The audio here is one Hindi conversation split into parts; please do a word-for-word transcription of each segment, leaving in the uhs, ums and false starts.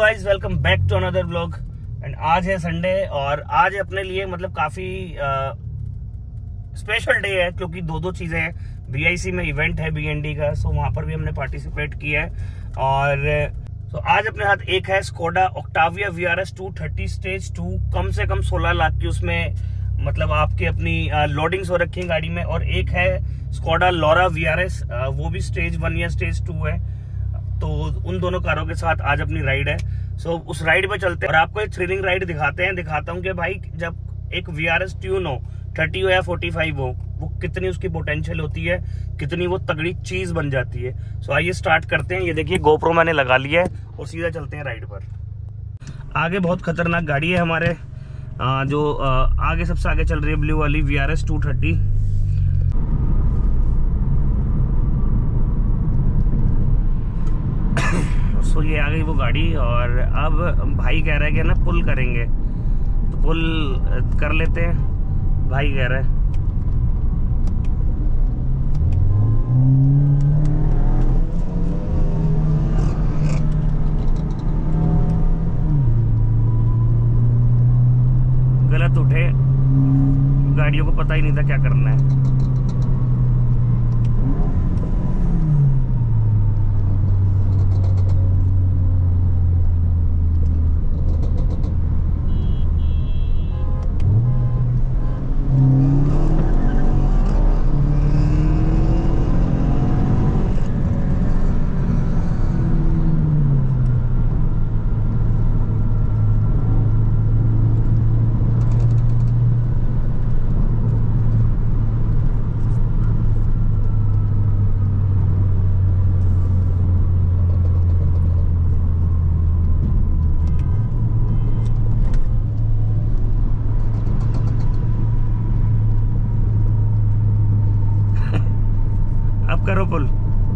Guys, welcome back to another vlog. And आज है संडे और आज अपने लिए मतलब काफी स्पेशल डे है क्योंकि दो दो चीजें हैं। बीआईसी में इवेंट है बीएनडी का, सो वहां पर भी हमने पार्टिसिपेट किया है। और तो आज अपने हाथ एक है Skoda Octavia vRS two thirty stage two, कम से कम सोलह लाख की उसमें मतलब आपकी अपनी लोडिंग्स हो रखी है गाड़ी में। और एक है स्कोडा लोरा वीआरएस, वो भी स्टेज वन या स्टेज टू है। तो उन दोनों कारों के साथ आज अपनी राइड है। सो so, उस राइड पे चलते हैं और आपको एक थ्रिलिंग राइड दिखाते हैं। दिखाता हूँ कि भाई जब एक वीआरएस ट्यून हो, थर्टी हो या फोर्टी फाइव हो, वो कितनी उसकी पोटेंशियल होती है, कितनी वो तगड़ी चीज बन जाती है। सो so, आइए स्टार्ट करते हैं। ये देखिए गोप्रो मैंने लगा लिया है और सीधा चलते हैं राइड पर। आगे बहुत खतरनाक गाड़ी है हमारे, आ, जो आ, आगे सबसे आगे चल रही है ब्लू वाली वीआरएस टू थर्टी। सो ये आ गई वो गाड़ी और अब भाई कह रहा है कि ना पुल करेंगे, तो पुल कर लेते हैं भाई कह रहा है। गलत उठे, गाड़ियों को पता ही नहीं था क्या करना है। अब करो पुल।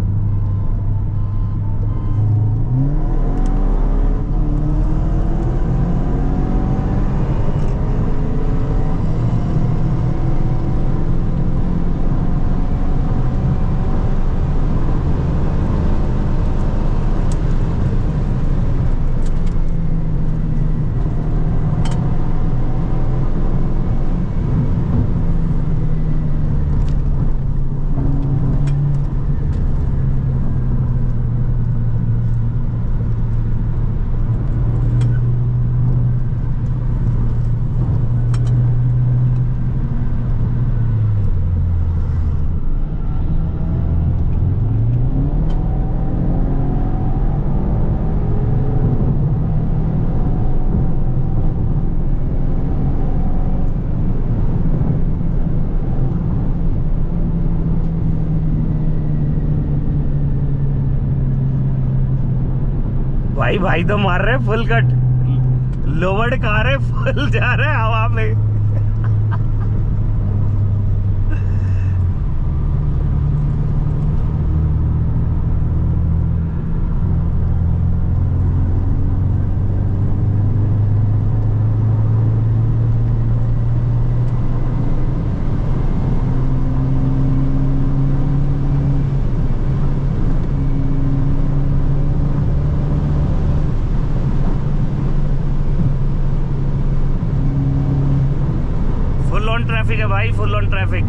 भाई भाई तो मार रहे फुल कट, लोवर्ड कार है, फुल जा रहा है हवा में। ट्रैफिक है भाई, फुल ऑन ट्रैफिक।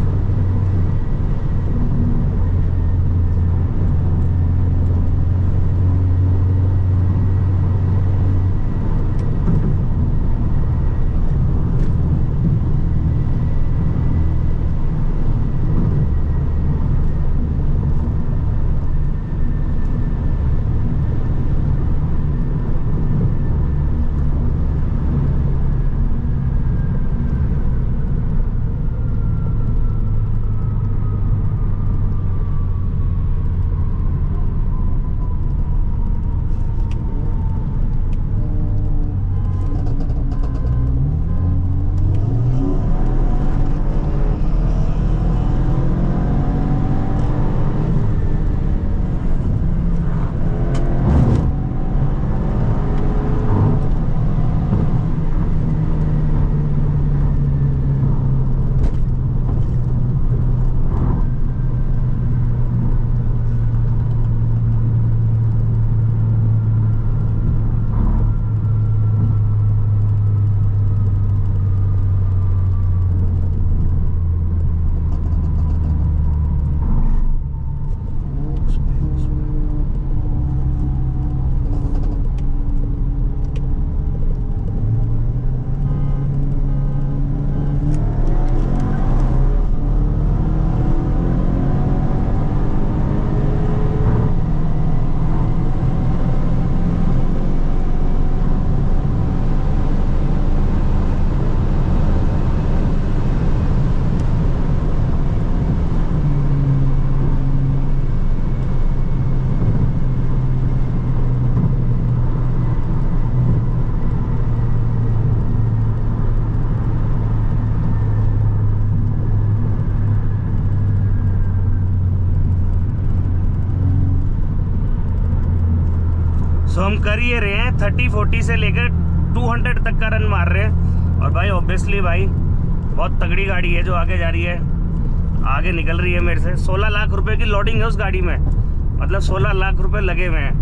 कर ये रहे हैं थर्टी फोर्टी से लेकर टू हंड्रेड तक का रन मार रहे हैं। और भाई ऑब्वियसली भाई बहुत तगड़ी गाड़ी है जो आगे जा रही है, आगे निकल रही है मेरे से। सोलह लाख रुपए की लोडिंग है उस गाड़ी में, मतलब सोलह लाख रुपए लगे हुए हैं।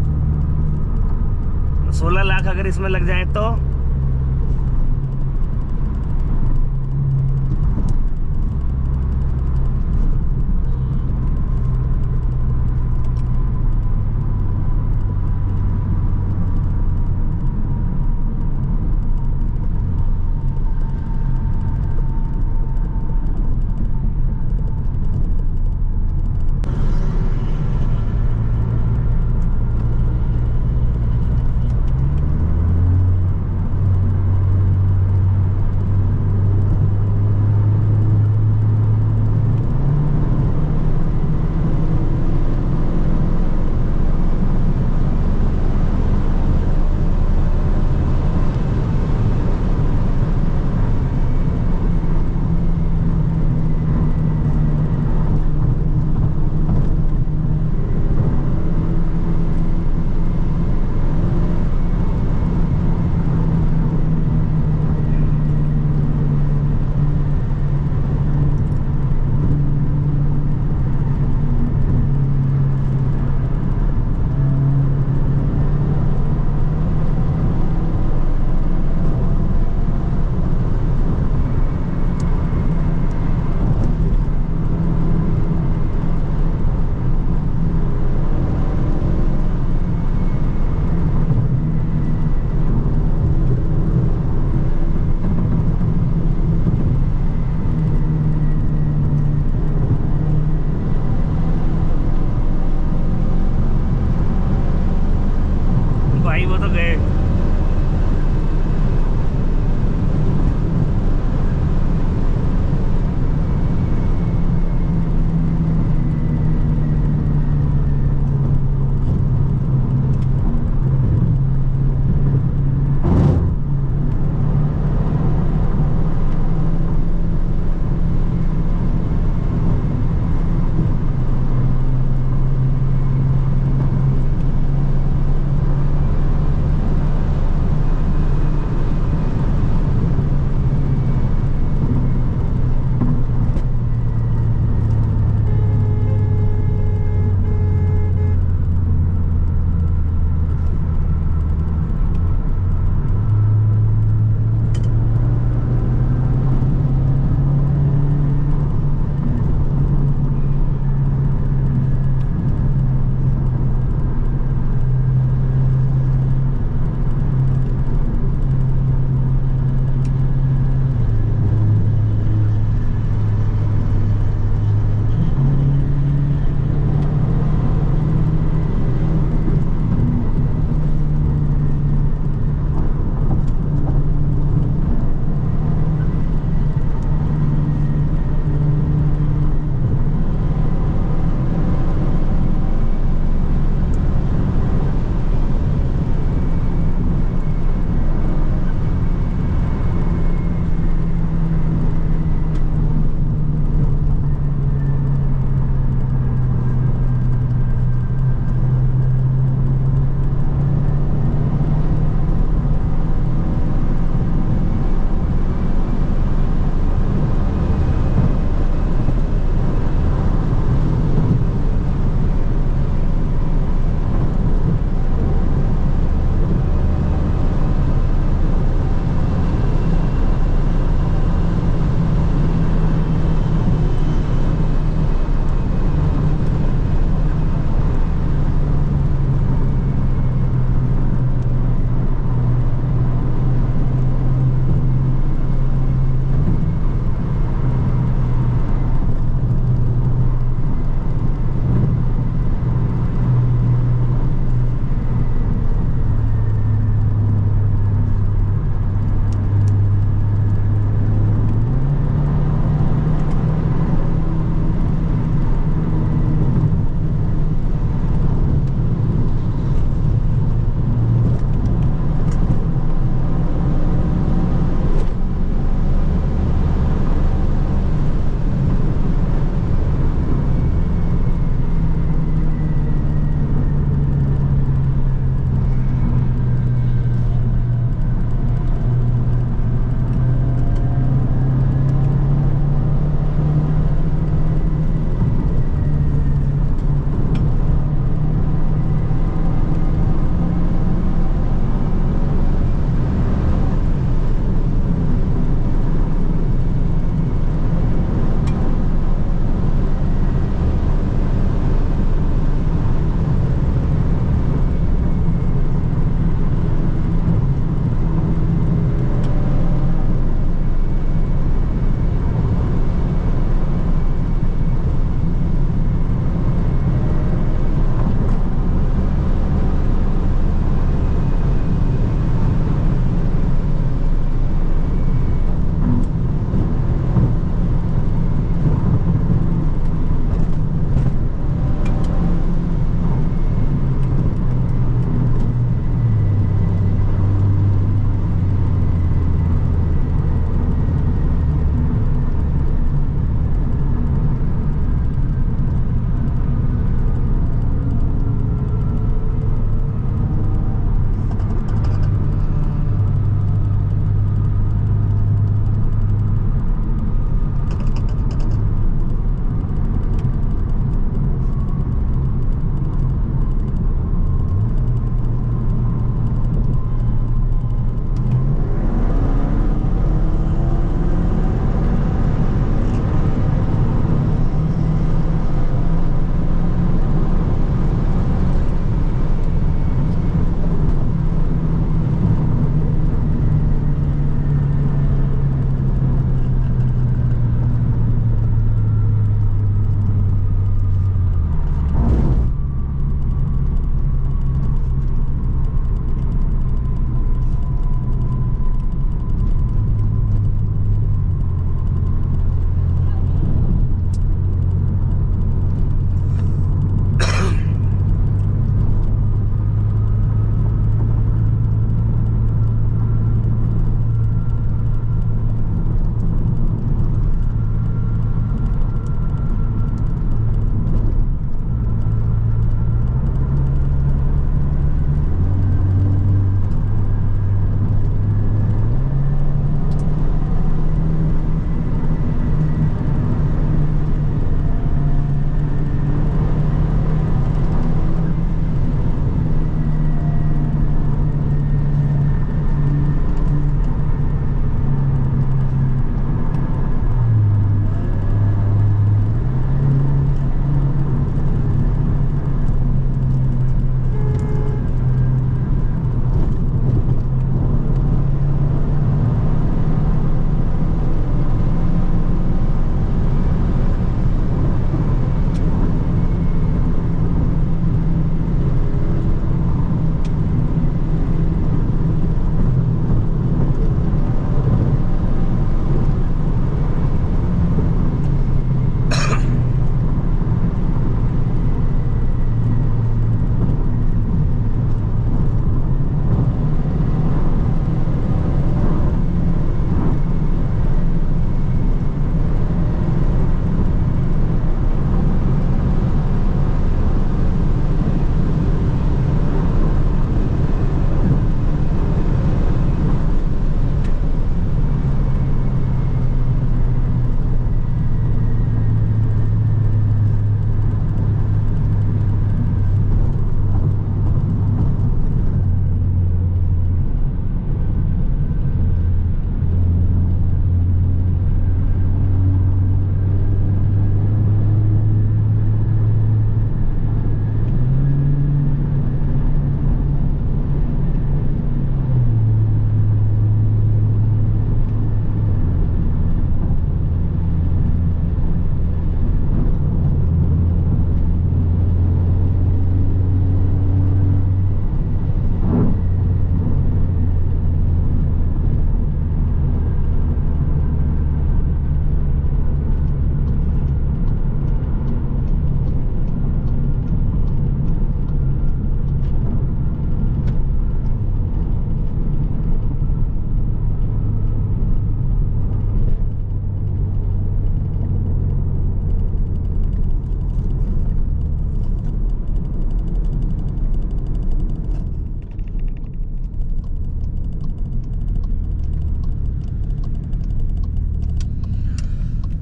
सोलह लाख अगर इसमें लग जाए तो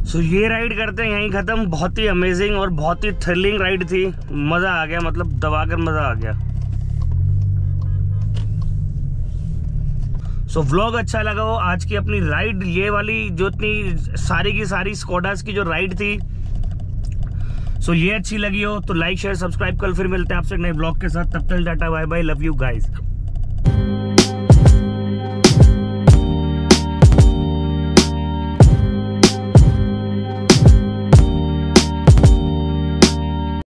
सो so, ये राइड करते हैं यहीं खत्म। बहुत ही अमेजिंग और बहुत ही थ्रिलिंग राइड थी, मजा आ गया, मतलब दबाकर मजा आ गया। सो so, व्लॉग अच्छा लगा हो आज की अपनी राइड, ये वाली जो इतनी सारी की सारी स्कोडास की जो राइड थी, सो so, ये अच्छी लगी हो तो लाइक शेयर सब्सक्राइब। कल फिर मिलते हैं आपसे नए ब्लॉग के साथ, तब तक tata bye bye, love you guys.